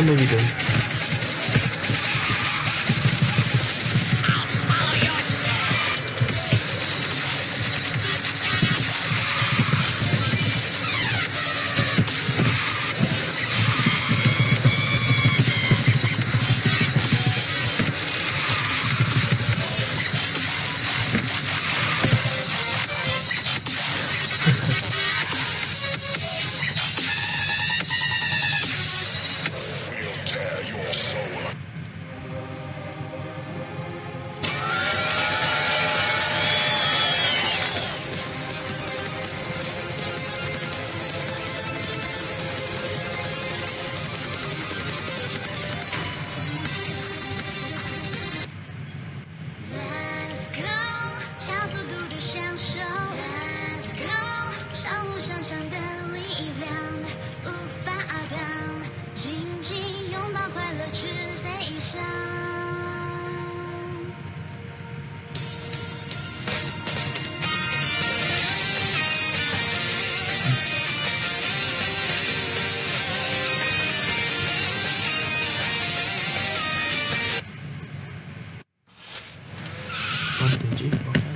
maybe then. Let's go， 小速度的享受。Let's go， 相互想象的力量，无法挡，紧紧拥抱快乐去飞翔。 Entendi.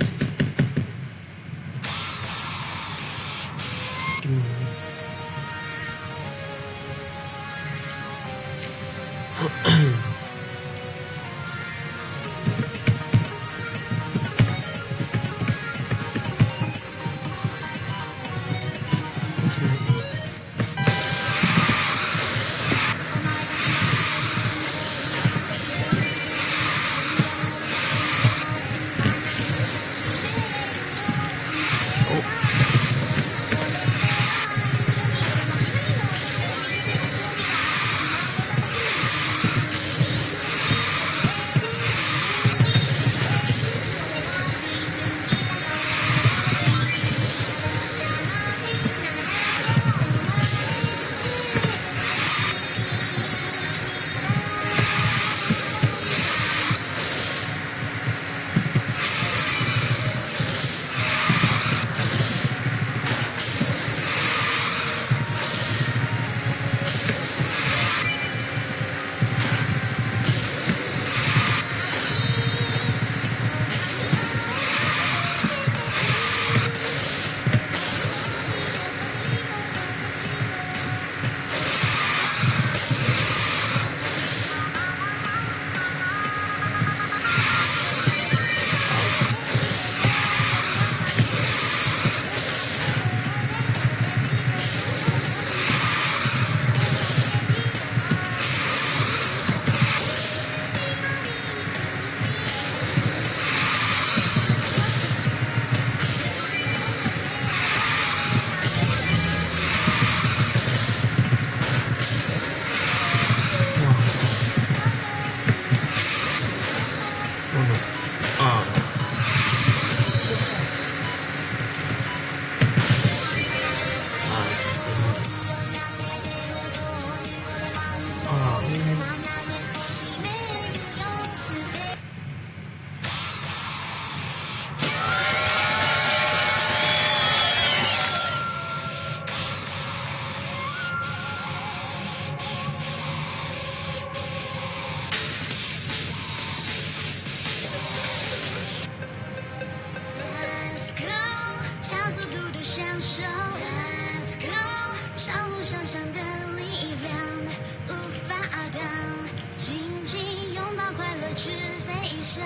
Let's go， 小速度的享受。Let's go， 相互想象的力量，无法挡，紧紧拥抱快乐去飞翔。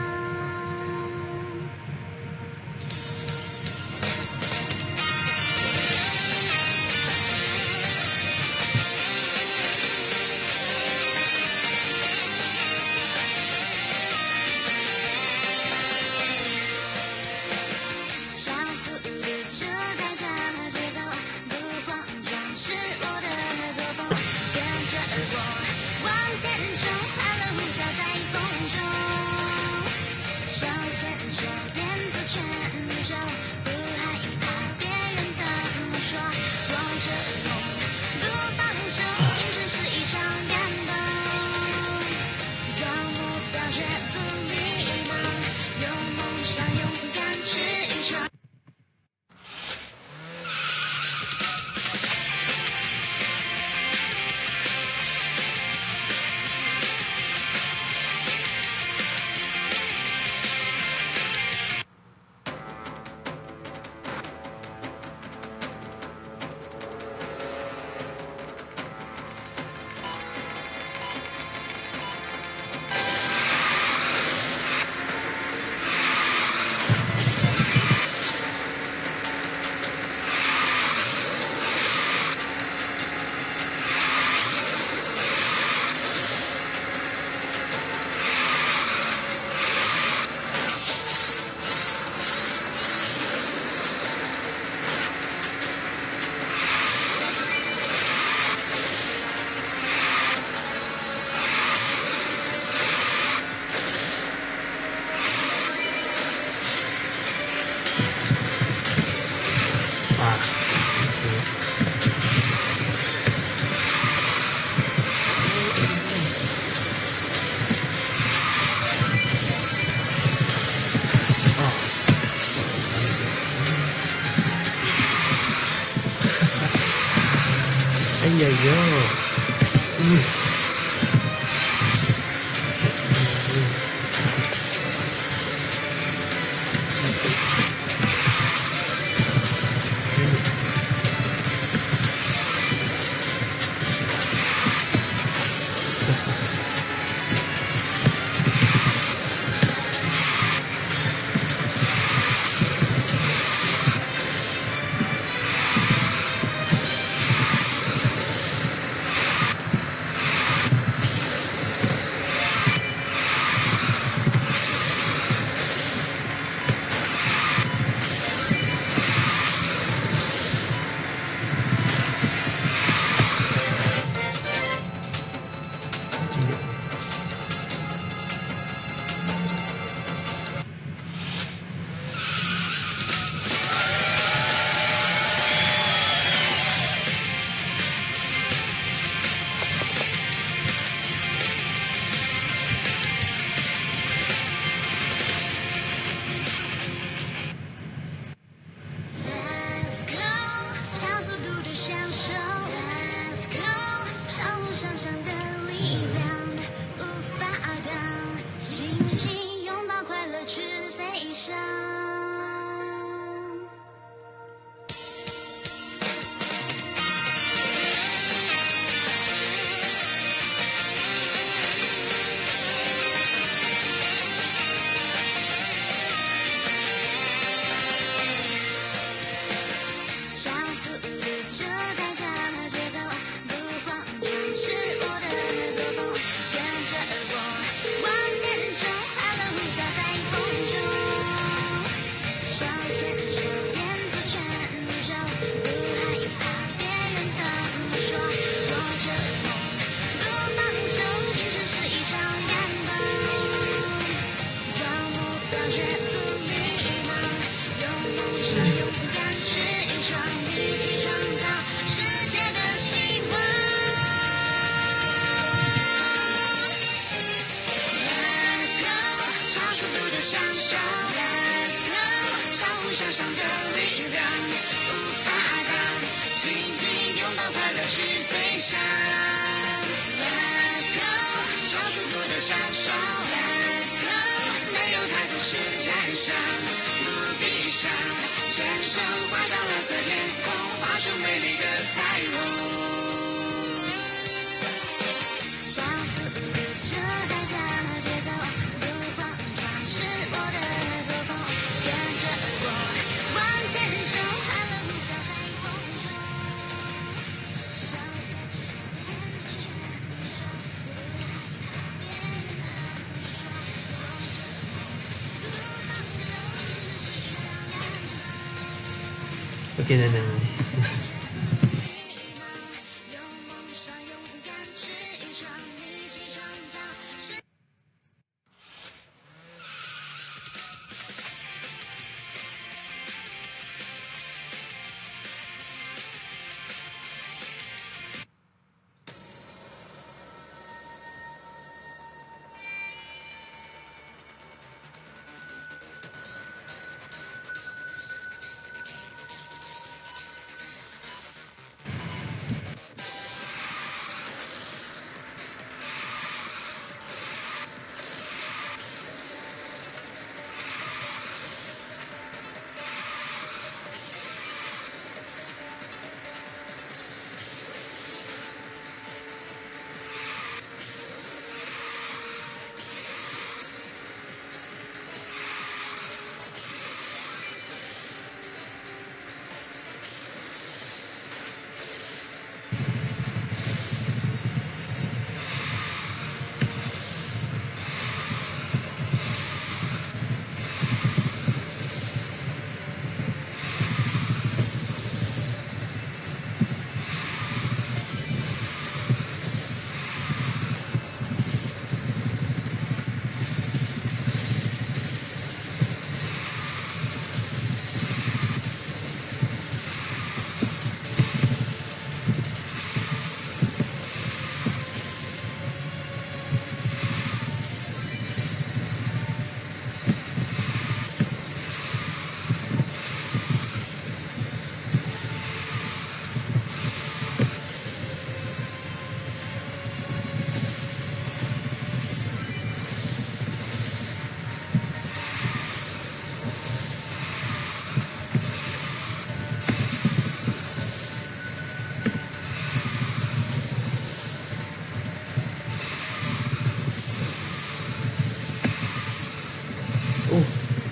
小速度就在这节奏，不慌张是我的作风，跟着我往前冲，快乐呼啸在风中，手牵手颠簸全球，不害怕别人怎么说，握着梦不放手，青春是一场感动，有目标绝不迷茫，有梦想勇敢去闯。 呀呀！ Let's go， 加速度的享受。Let's go， 上路想象的力量无法挡，紧紧拥抱快乐去飞翔。加速度就在这节奏，不慌张是我的作风，跟着我往前冲，快乐呼啸在风中，手牵手颠簸全球，不害怕别人怎么说，握着梦不放手，青春是一场感动，有目标绝不迷茫，有梦想勇敢去闯，一起创造世界的希望。Let's go， 超速度的享受。Let's go， 相互想象的力量无法挡，紧紧拥抱快乐去飞翔。Let's go， 超速度的享受。Let's go， 没有太多时间想，不必想。牵手画上蓝色天空，画出美丽的彩虹。加速度就在这节奏，不慌张是我的作风，跟着我往前冲，快乐呼啸在风中，手牵手颠簸全球，不害怕别人怎么说，握着梦不放手，青春是一场感动。 OK 奶奶。 有梦想，勇敢去闯，一起创造世。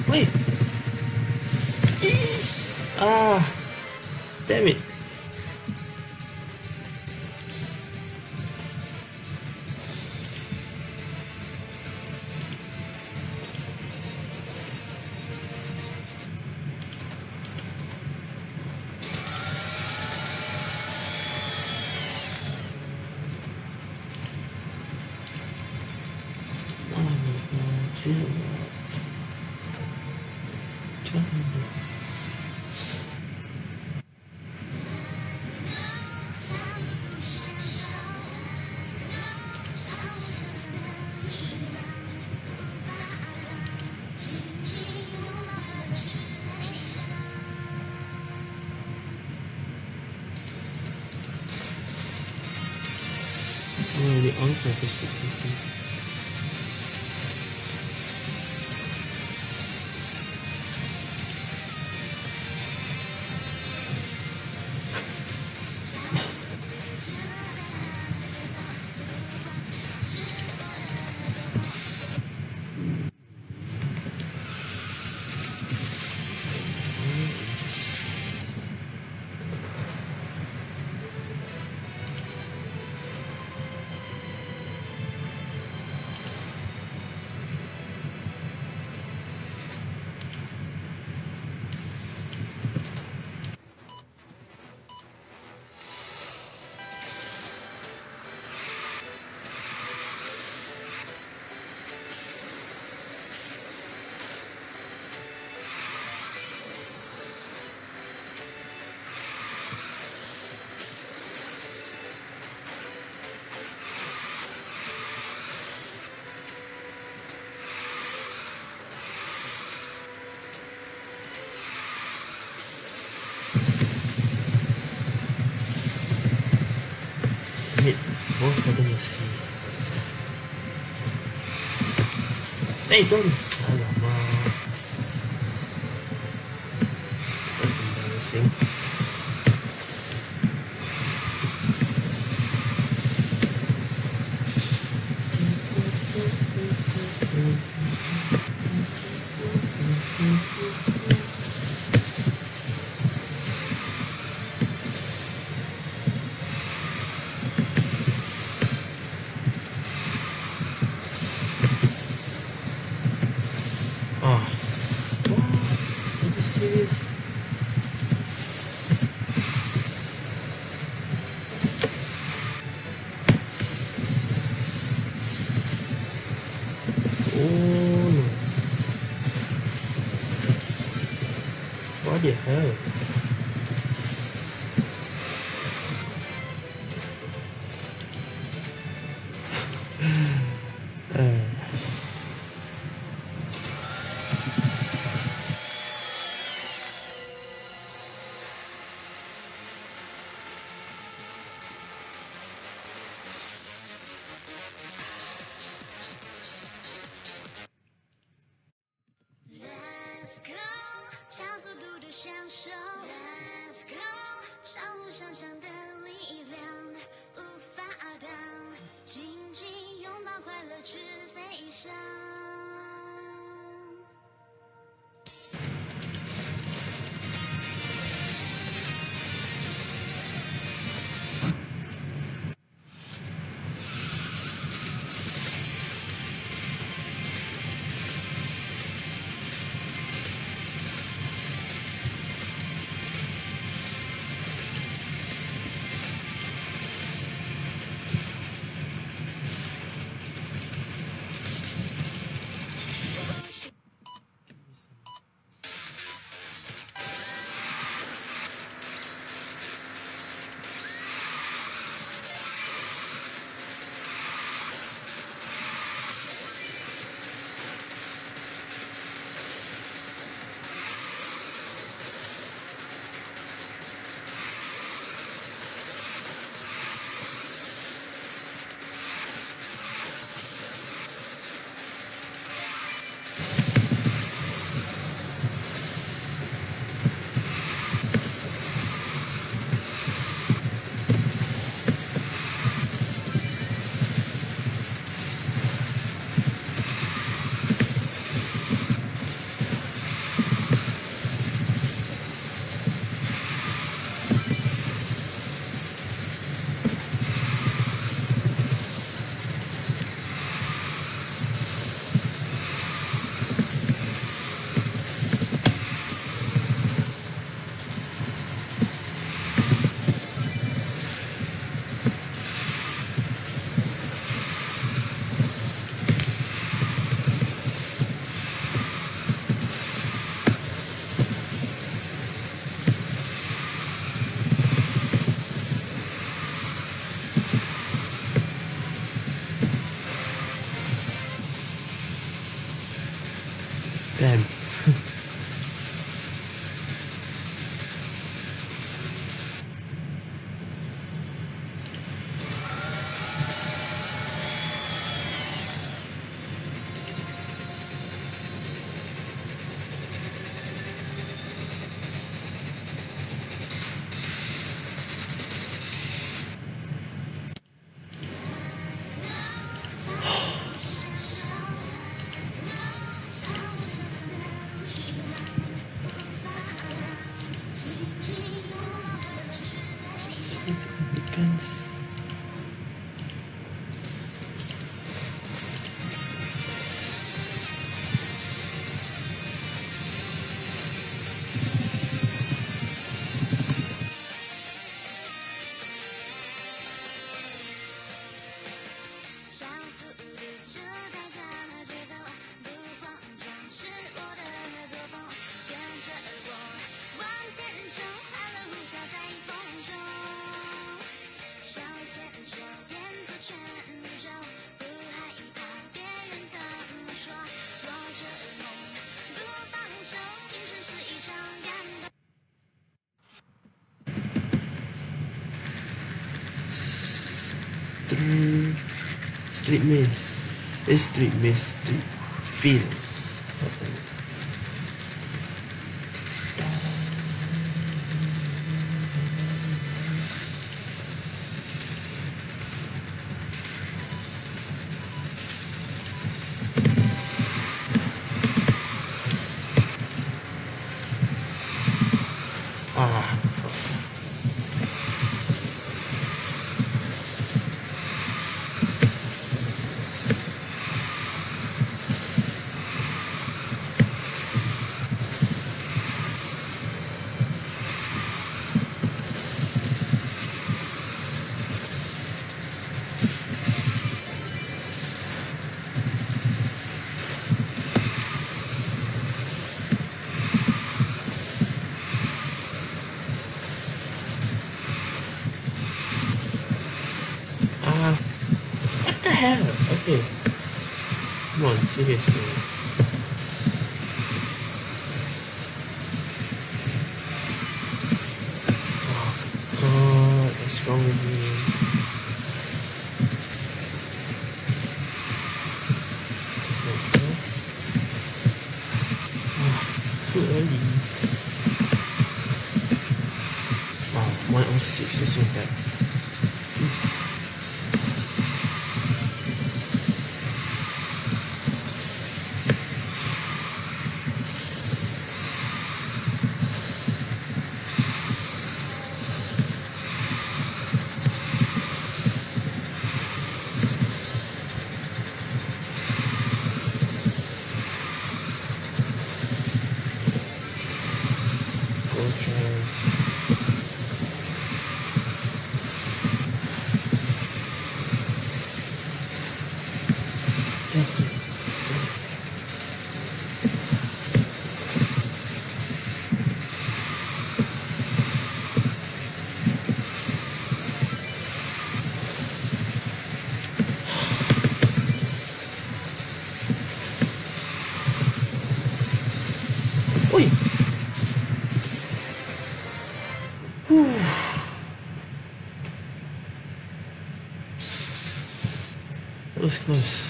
Wait. Yes. Ah. Damn it. Some of the unsurfaced people. Both of them see. Hey, don't! Alamak. That's embarrassing. Serious? Oh no. What the hell? Let's go， 加速度的享受。Let's go， 相互想象的力量，无法挡，紧紧拥抱快乐去飞翔。 Damn. Significance. Street Miss. Street Miss. Street Feels. Ah. What the hell? Okay. Come on, seriously. Oh god, what's wrong with me? Okay. Too early. Wow, 106 is so bad. Oi! Whew. That was close.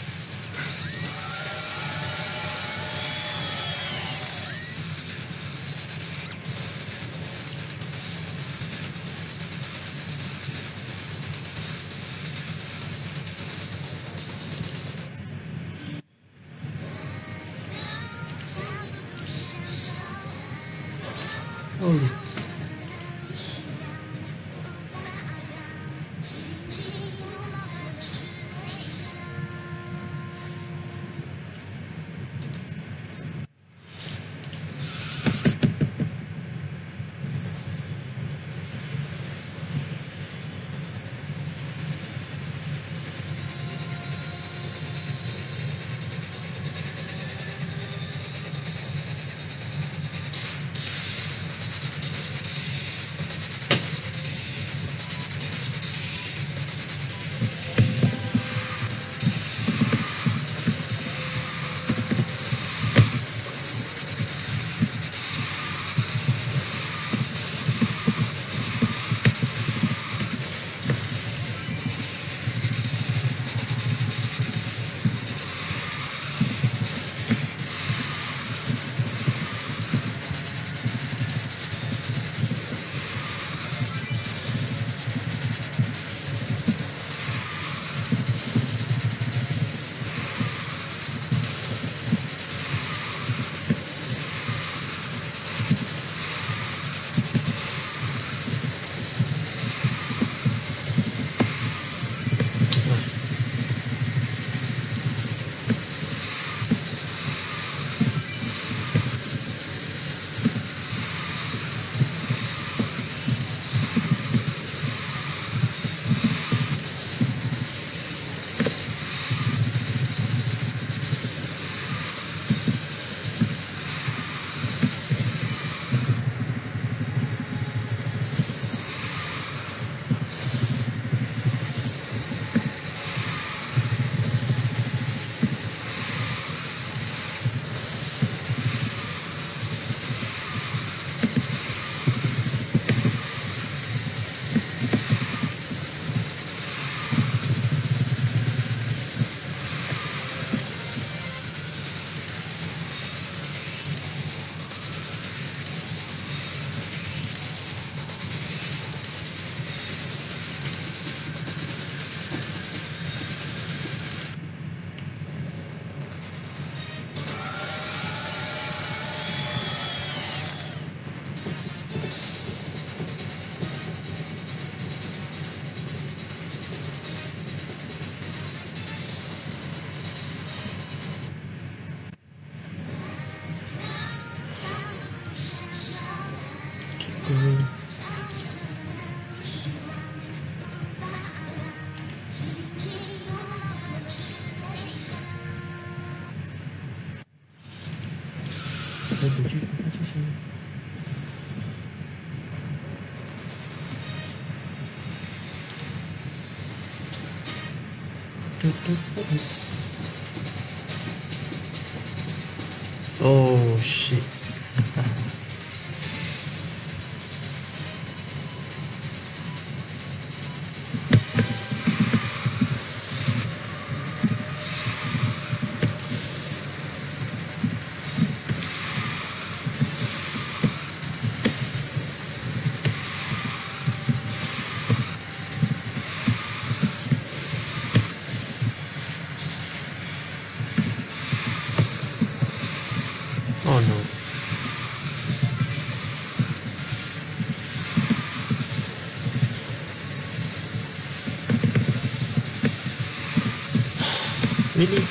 Holy. 再回去看看这些。Oh shit. Oh no. Really?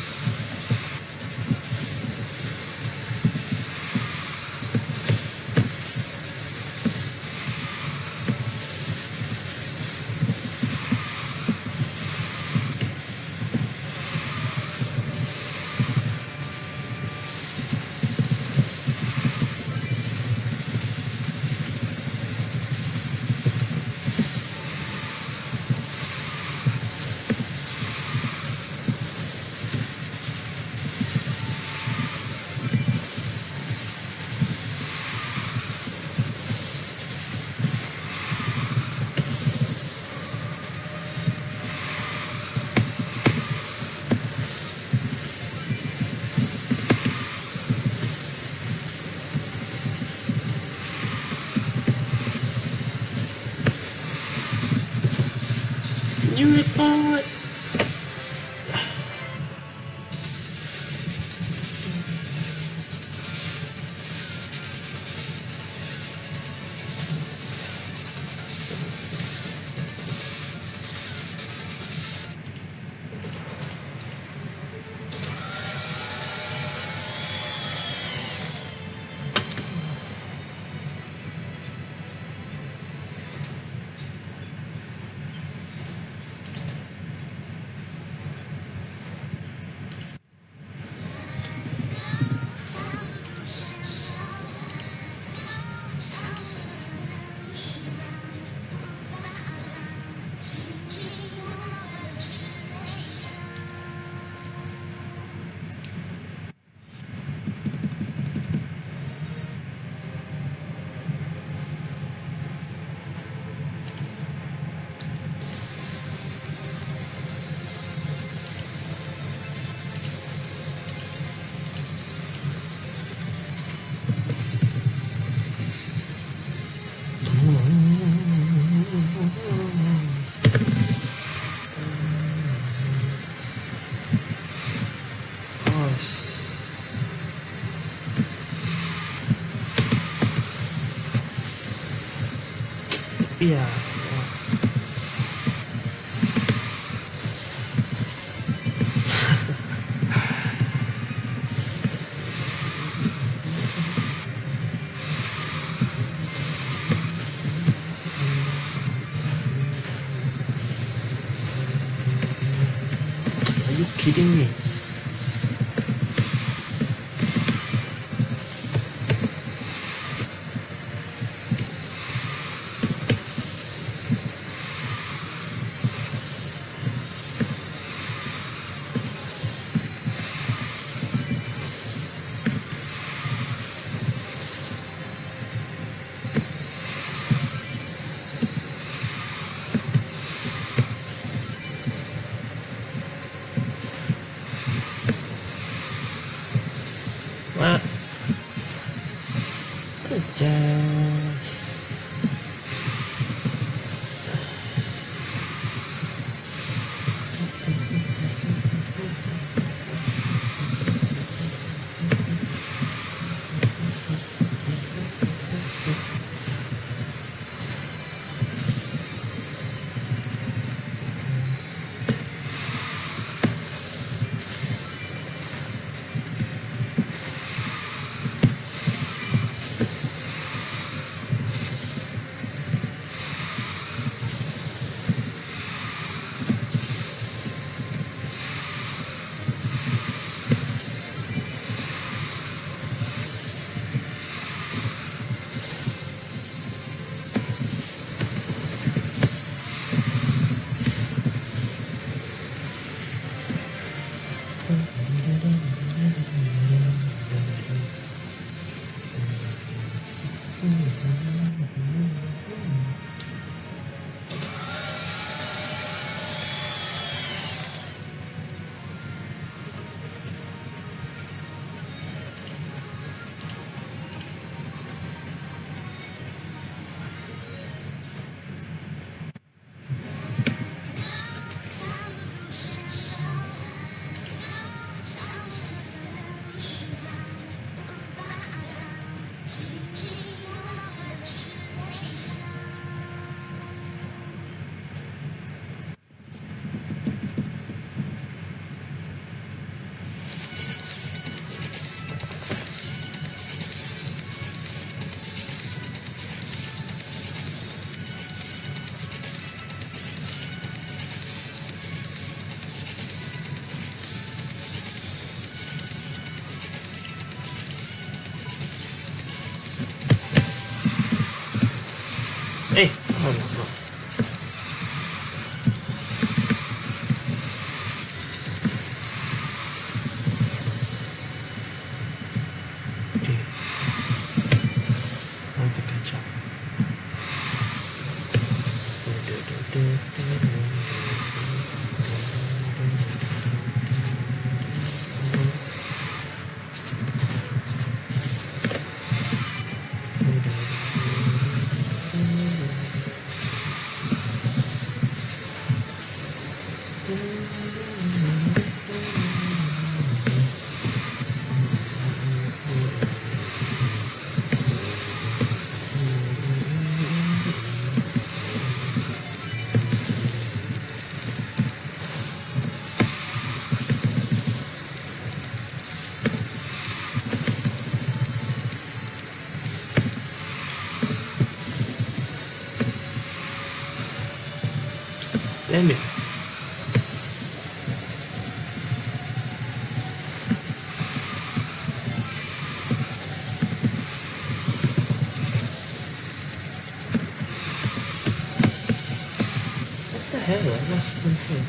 You report. Yeah. Are you kidding me? What? Just... 哎，好了好了。对，nanti kacau. Damn it. What the hell? I lost one thing.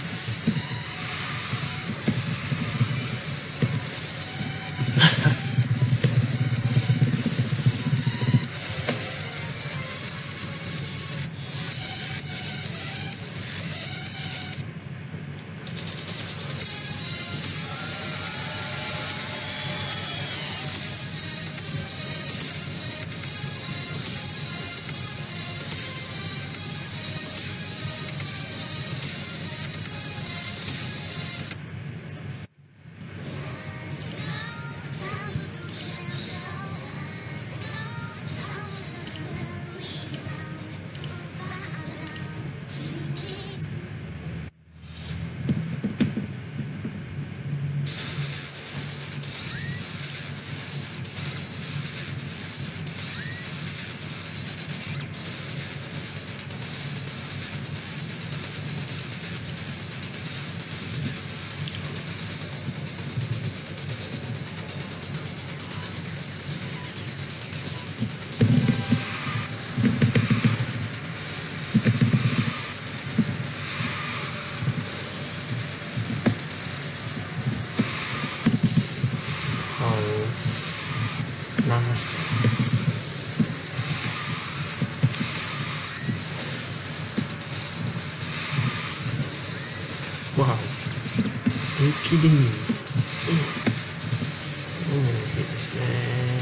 Nice. Wow. Are you kidding me? Oh my goodness, man.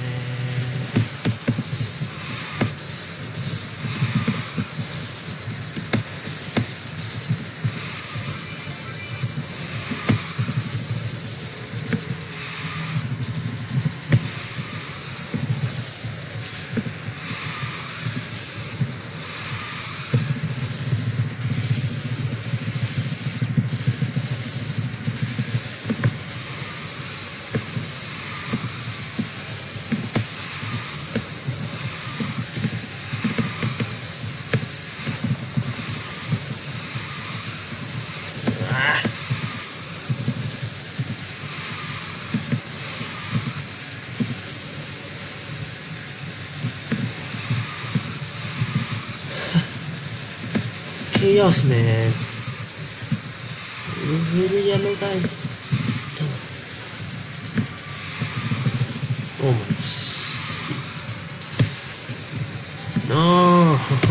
Chaos, man. Really yellow guy. Oh my shit. No.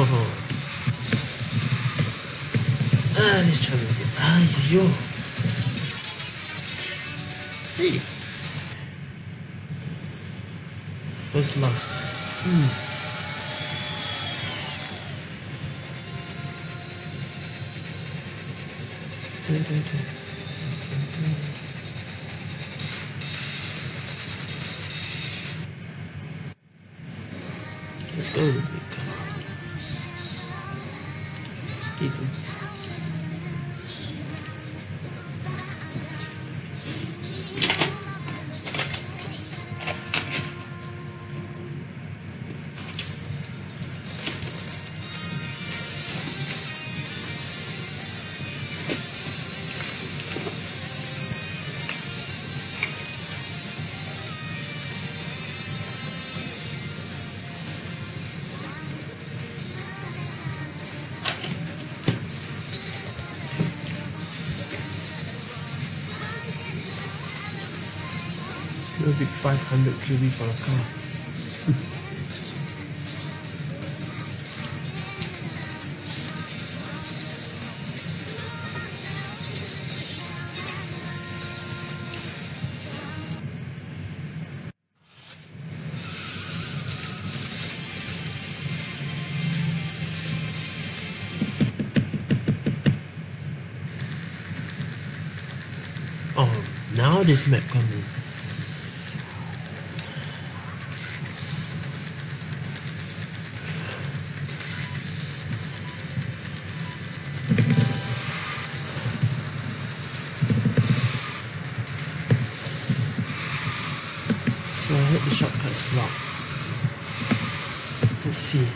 Let's try it again. Yo. See. First loss. Let's go. Maybe 500 GB for a car. Oh, now this map coming. So I hope the shortcut's blocked. Let's see.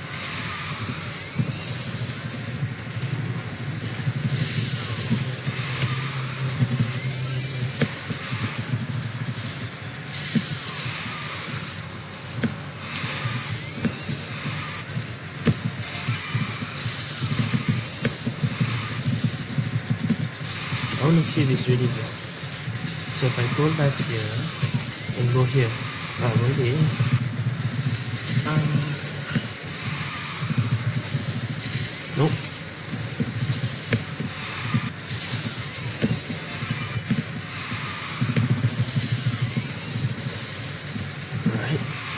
I want to see if it's really blocked. So if I go left here and go here, really? Nope. Right.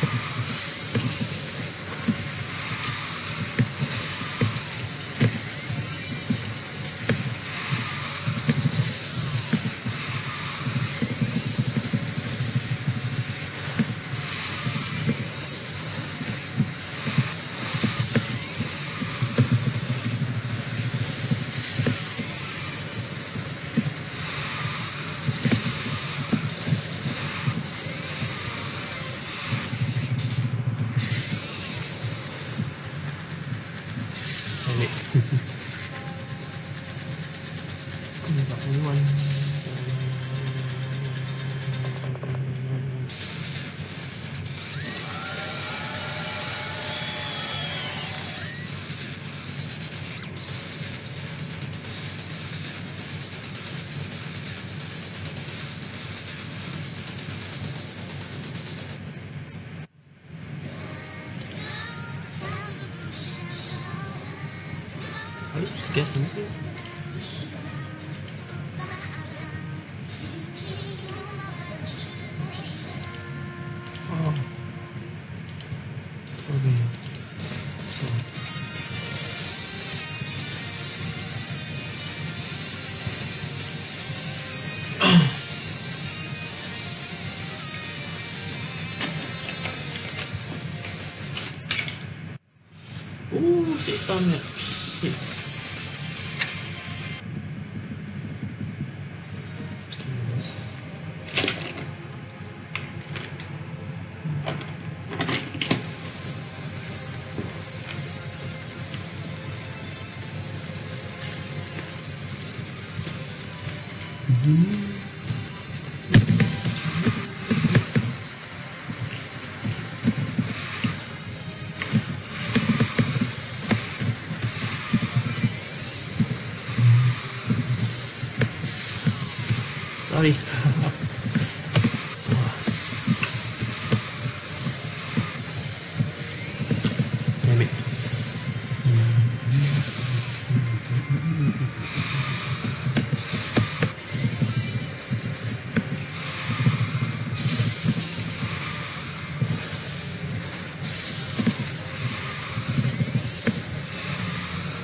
Are you just guessing? Oh. Okay. So. Ooh, 6 minutes. Shit. Sorry. Damn it.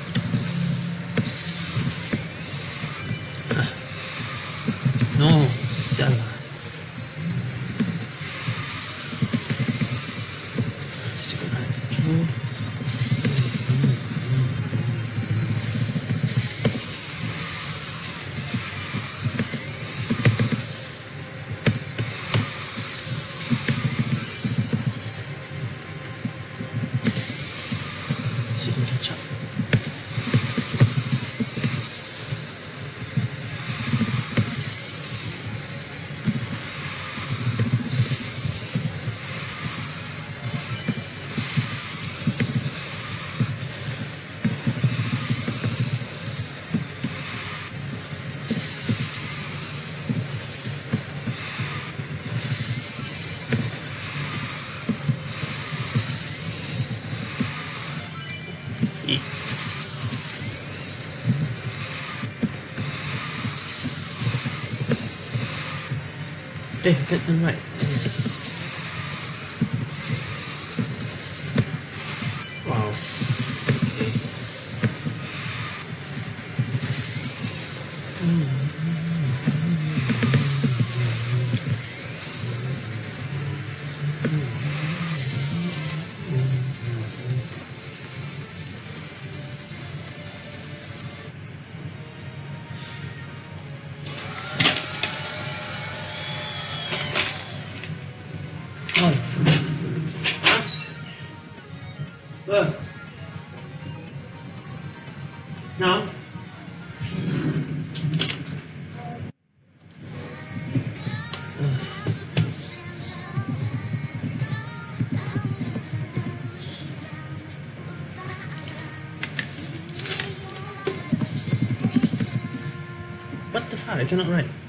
No. Hey, turn right. Wow. Okay. No. What the fuck? I cannot write.